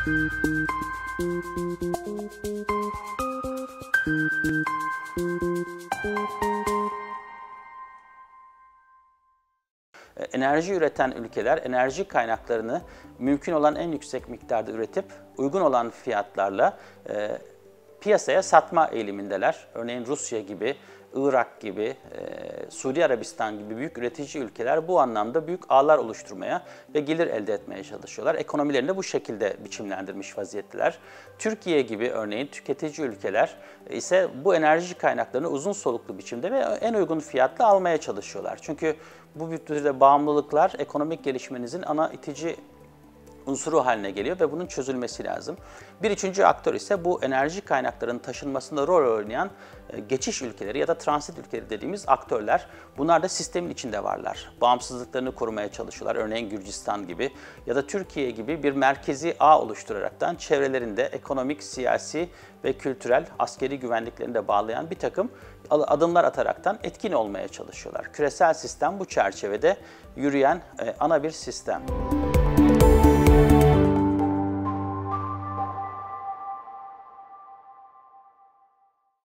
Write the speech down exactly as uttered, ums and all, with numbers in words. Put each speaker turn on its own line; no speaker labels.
Enerji üreten ülkeler enerji kaynaklarını mümkün olan en yüksek miktarda üretip uygun olan fiyatlarla e, piyasaya satma eğilimindeler. Örneğin Rusya gibi, Irak gibi, e, Suudi Arabistan gibi büyük üretici ülkeler bu anlamda büyük ağlar oluşturmaya ve gelir elde etmeye çalışıyorlar. Ekonomilerini de bu şekilde biçimlendirmiş vaziyetteler. Türkiye gibi örneğin tüketici ülkeler ise bu enerji kaynaklarını uzun soluklu biçimde ve en uygun fiyatla almaya çalışıyorlar. Çünkü bu türde bağımlılıklar ekonomik gelişmenizin ana itici unsuru haline geliyor ve bunun çözülmesi lazım. Bir üçüncü aktör ise bu enerji kaynaklarının taşınmasında rol oynayan geçiş ülkeleri ya da transit ülkeleri dediğimiz aktörler. Bunlar da sistemin içinde varlar. Bağımsızlıklarını korumaya çalışıyorlar. Örneğin Gürcistan gibi ya da Türkiye gibi bir merkezi ağ oluşturaraktan çevrelerinde ekonomik, siyasi ve kültürel, askeri güvenliklerini de bağlayan bir takım adımlar ataraktan etkin olmaya çalışıyorlar. Küresel sistem bu çerçevede yürüyen ana bir sistem.